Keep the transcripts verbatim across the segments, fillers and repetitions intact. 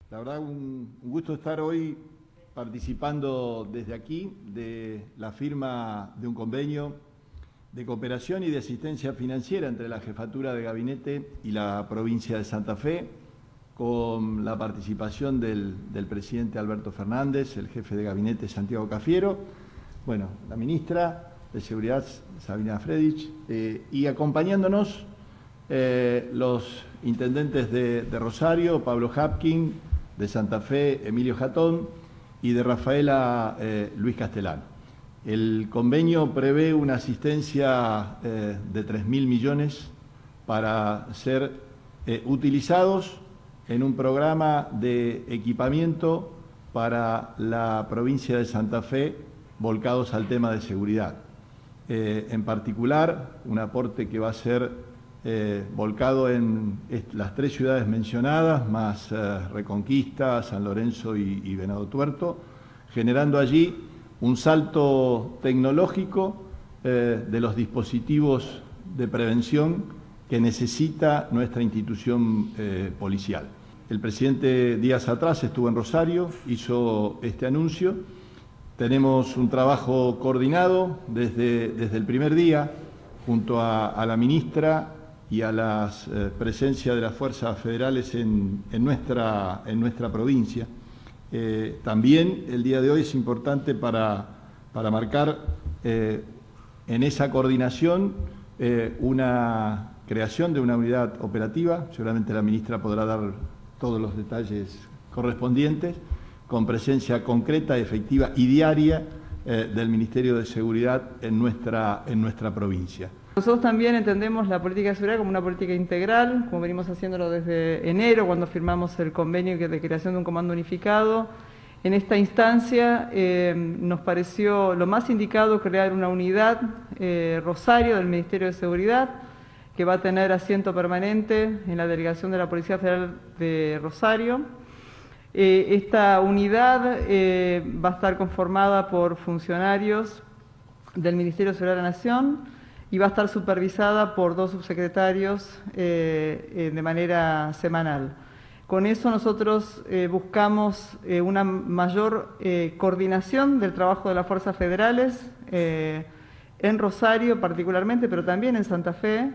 La verdad, un, un gusto estar hoy participando desde aquí de la firma de un convenio de cooperación y de asistencia financiera entre la Jefatura de Gabinete y la provincia de Santa Fe, con la participación del, del presidente Alberto Fernández, el jefe de gabinete Santiago Cafiero, bueno, la ministra de Seguridad Sabina Fredich, eh, y acompañándonos eh, los intendentes de, de Rosario, Pablo Hapkin, de Santa Fe, Emilio Jatón, y de Rafaela, eh, Luis Castellano. El convenio prevé una asistencia eh, de tres mil millones para ser eh, utilizados en un programa de equipamiento para la provincia de Santa Fe volcados al tema de seguridad. Eh, en particular, un aporte que va a ser eh, volcado en las tres ciudades mencionadas, más eh, Reconquista, San Lorenzo y, y Venado Tuerto, generando allí un salto tecnológico eh, de los dispositivos de prevención que necesita nuestra institución eh, policial. El presidente días atrás estuvo en Rosario, hizo este anuncio. Tenemos un trabajo coordinado desde, desde el primer día junto a, a la ministra y a la eh, presencia de las fuerzas federales en, en, nuestra, en nuestra provincia. Eh, también el día de hoy es importante para, para marcar eh, en esa coordinación eh, una creación de una unidad operativa. Seguramente la ministra podrá dar todos los detalles correspondientes, con presencia concreta, efectiva y diaria eh, del Ministerio de Seguridad en nuestra, en nuestra provincia. Nosotros también entendemos la política de seguridad como una política integral, como venimos haciéndolo desde enero, cuando firmamos el convenio de creación de un comando unificado. En esta instancia eh, nos pareció lo más indicado crear una unidad eh, Rosario del Ministerio de Seguridad, que va a tener asiento permanente en la Delegación de la Policía Federal de Rosario. Eh, esta unidad eh, va a estar conformada por funcionarios del Ministerio de Seguridad de la Nación y va a estar supervisada por dos subsecretarios eh, eh, de manera semanal. Con eso nosotros eh, buscamos eh, una mayor eh, coordinación del trabajo de las fuerzas federales, eh, en Rosario particularmente, pero también en Santa Fe,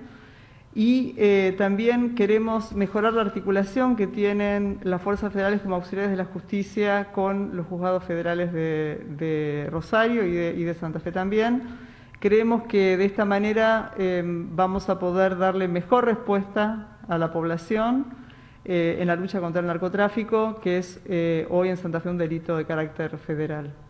y eh, también queremos mejorar la articulación que tienen las fuerzas federales como auxiliares de la justicia con los juzgados federales de, de Rosario y de, y de Santa Fe también. Creemos que de esta manera eh, vamos a poder darle mejor respuesta a la población eh, en la lucha contra el narcotráfico, que es eh, hoy en Santa Fe un delito de carácter federal.